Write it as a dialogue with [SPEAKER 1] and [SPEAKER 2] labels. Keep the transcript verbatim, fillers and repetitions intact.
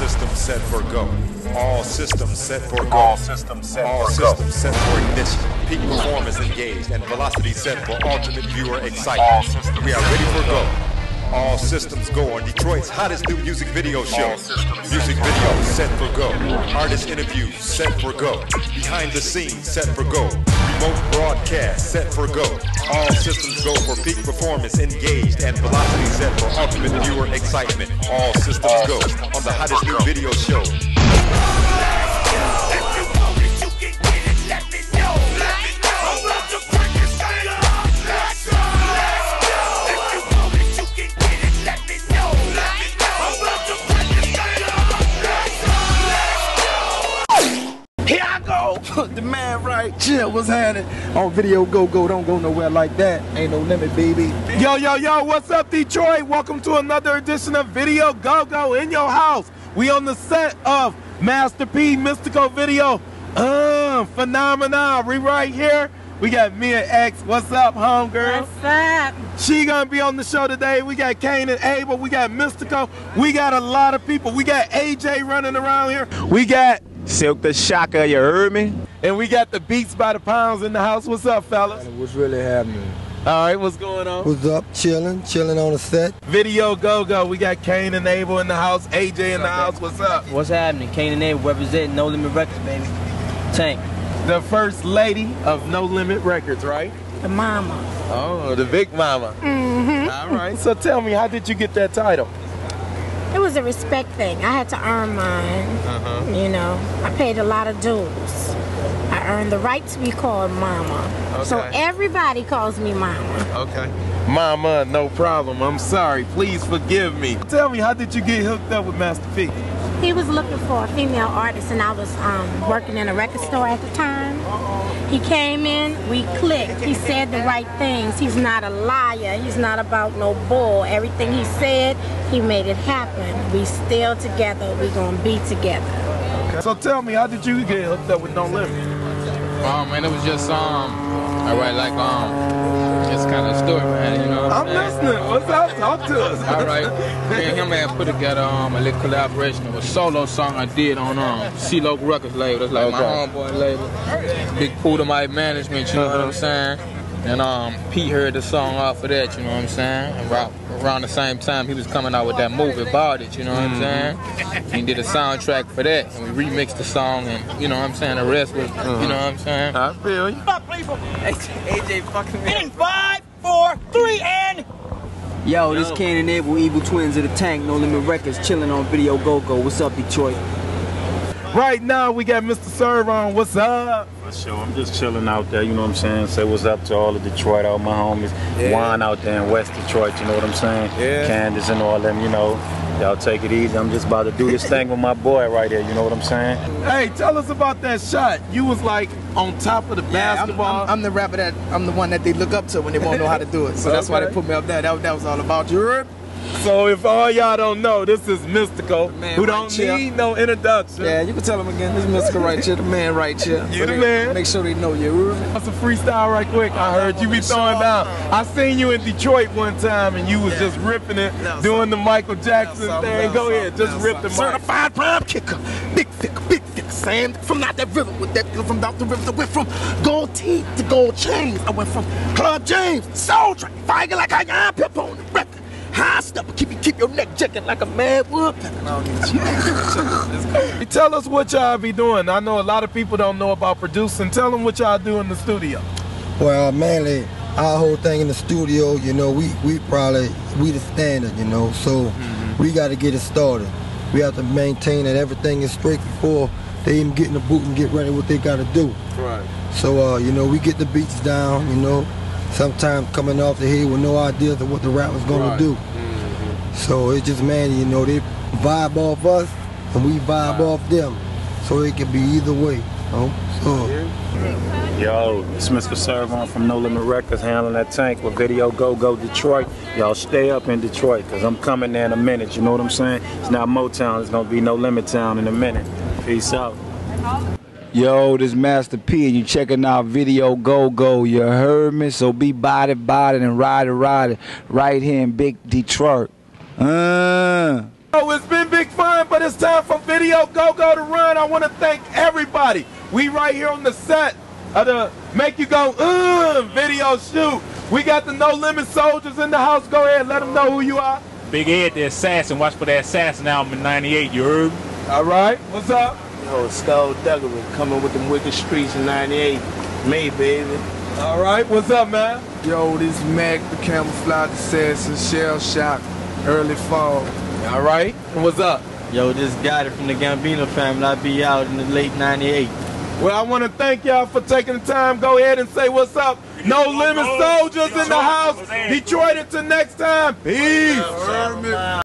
[SPEAKER 1] systems set for go. All systems set for go. All systems set All for systems go. set for ignition. Peak performance engaged and velocity set for ultimate viewer excitement. We are ready for go. All systems go on Detroit's hottest new music video show. Music video set for go. Artist interviews set for go. Behind the scenes set for go. Remote broadcast set for go. All systems go for peak performance engaged and velocity set for ultimate viewer excitement. All systems go on the hottest new video show.
[SPEAKER 2] Here I go, the man right chill, what's happening? On Video Go Go, don't go nowhere like that. Ain't no limit, baby. Yo, yo, yo, what's up, Detroit? Welcome to another edition of Video Go Go in your house. We on the set of Master P Mystikal video. Uh, phenomenal. We right here. We got Mia X. What's up, homegirl?
[SPEAKER 3] What's up?
[SPEAKER 2] She gonna be on the show today. We got Kane and Abel. We got Mystikal. We got a lot of people. We got A J running around here. We got
[SPEAKER 4] Silk the Shocker, you heard me?
[SPEAKER 2] And we got the Beats by the Pounds in the house. What's up, fellas?
[SPEAKER 5] What's really happening?
[SPEAKER 2] All right, what's going on?
[SPEAKER 5] What's up? Chilling, chilling on the set.
[SPEAKER 2] Video Go Go. We got Kane and Abel in the house. A J in the house. What's up?
[SPEAKER 6] What's happening? Kane and Abel representing No Limit Records, baby. Tank.
[SPEAKER 2] The first lady of No Limit Records, right?
[SPEAKER 3] The mama.
[SPEAKER 2] Oh, the big mama.
[SPEAKER 3] Mm-hmm.
[SPEAKER 2] All right. So tell me, how did you get that title?
[SPEAKER 3] It was a respect thing. I had to earn mine.
[SPEAKER 2] Uh-huh.
[SPEAKER 3] You know, I paid a lot of dues. I earned the right to be called mama.
[SPEAKER 2] Okay.
[SPEAKER 3] So everybody calls me mama.
[SPEAKER 2] Okay. Mama, no problem. I'm sorry. Please forgive me. Tell me, how did you get hooked up with Master P?
[SPEAKER 3] He was looking for a female artist, and I was um, working in a record store at the time. He came in, we clicked. He said the right things. He's not a liar. He's not about no bull. Everything he said, he made it happen. We still together. We gonna be together.
[SPEAKER 2] Okay. So tell me, how did you get hooked up with No Limit?
[SPEAKER 7] Um, man, it was just um, I write like um, just kind of story, man. You know. What
[SPEAKER 2] I'm
[SPEAKER 7] I'm
[SPEAKER 2] listening. What's up? Talk to us.
[SPEAKER 7] All right. Me and him had put together um a little collaboration. It was a solo song I did on um C-Loc Records label. That's like
[SPEAKER 2] Okay.
[SPEAKER 7] my homeboy label. Big Poodle my management. You know what I'm saying? And um, Pete heard the song off of that. You know what I'm saying? And around, around the same time, he was coming out with that movie about it. You know what I'm saying? He did a soundtrack for that, and we remixed the song, and you know what I'm saying. The rest was, you know what I'm saying?
[SPEAKER 2] I feel you.
[SPEAKER 6] A J fucking me.
[SPEAKER 8] In five, four, three, and
[SPEAKER 6] Yo, this Kane and Abel, Evil Twins of the Tank, No Limit Records, chilling on Video Go Go. What's up, Detroit?
[SPEAKER 2] Right now, we got Mister Serve on. What's up?
[SPEAKER 9] For sure, I'm just chilling out there, you know what I'm saying? Say what's up to all of Detroit, all my homies.
[SPEAKER 2] Yeah.
[SPEAKER 9] Juan out there in West Detroit, you know what I'm saying?
[SPEAKER 2] Yeah.
[SPEAKER 9] Candace and all them, you know. Y'all take it easy. I'm just about to do this thing with my boy right here, you know what I'm saying?
[SPEAKER 2] Hey, tell us about that shot. You was like on top of the
[SPEAKER 8] yeah, I'm,
[SPEAKER 2] basketball.
[SPEAKER 8] I'm, I'm the rapper that I'm the one that they look up to when they won't know how to do it. So that's why
[SPEAKER 2] Okay.
[SPEAKER 8] they put me up there. That, that was all about you. Heard?
[SPEAKER 2] So if all y'all don't know, this is Mystikal,
[SPEAKER 8] The man
[SPEAKER 2] who
[SPEAKER 8] right
[SPEAKER 2] don't
[SPEAKER 8] here.
[SPEAKER 2] need no introduction.
[SPEAKER 8] Yeah, you can tell them again. This is Mystikal right here, the man right here.
[SPEAKER 2] You
[SPEAKER 8] So
[SPEAKER 2] the
[SPEAKER 8] they-
[SPEAKER 2] man.
[SPEAKER 8] Make sure they know you. Heard?
[SPEAKER 2] What's a freestyle right quick? I heard you be throwing down. I seen you in Detroit one time and you was just ripping it, doing the Michael Jackson thing. Go ahead, just rip the mic.
[SPEAKER 8] Certified prime kicker, big thick, big thick sand from out that river with that from out the river. I went from gold teeth to gold chains. I went from Club James, Soul Train, fighting like I got pip on the record. High step, keep you keep your neck jacking like a mad woodpecker.
[SPEAKER 2] Hey, tell us what y'all be doing. I know a lot of people don't know about producing. Tell them what y'all do in the studio.
[SPEAKER 5] Well, mainly our whole thing in the studio, you know, we we probably we the standard, you know, so we got to get it started. We have to maintain that everything is straight before they even get in the booth and get ready what they got to do.
[SPEAKER 2] Right.
[SPEAKER 5] So uh, you know, we get the beats down, you know. Sometimes coming off the head with no ideas of what the rapper's gonna
[SPEAKER 2] Right.
[SPEAKER 5] do.
[SPEAKER 2] Mm-hmm.
[SPEAKER 5] So it's just, man, you know, they vibe off us and we vibe off them. So it can be either way, you know? So.
[SPEAKER 9] Yo, it's Mister Servon from No Limit Records, handling that tank with Video Go Go Detroit. Y'all stay up in Detroit, because I'm coming there in a minute, you know what I'm saying? It's not Motown, it's going to be No Limit Town in a minute. Peace out.
[SPEAKER 4] Yo, this Master P, and you checking out Video Go Go. You heard me? So be body body and ride it ride it right here in Big Detroit. Uh.
[SPEAKER 2] Oh, it's been big fun. gentlemen, but it's time for Video Go-Go to run. I want to thank everybody. We right here on the set of the Make You Go uh, video shoot. We got the No Limit Soldiers in the house. Go ahead, let them know who you are.
[SPEAKER 10] Big Ed, the Assassin. Watch for that Assassin album in ninety-eight, you heard?
[SPEAKER 2] All right, what's up?
[SPEAKER 11] Yo, Skull Duggery coming with them wicked streets in ninety-eight. Me, baby.
[SPEAKER 2] All right, what's up, man?
[SPEAKER 12] Yo, this is Mac, the Camouflage Assassin, Shell Shock, Early Fall.
[SPEAKER 2] All right, and what's up?
[SPEAKER 13] Yo, this got it from the Gambino family. I'll be out in the late ninety-eight.
[SPEAKER 2] Well, I want to thank y'all for taking the time. Go ahead and say what's up. No Limit Soldiers in the house. Detroit until next time. Peace.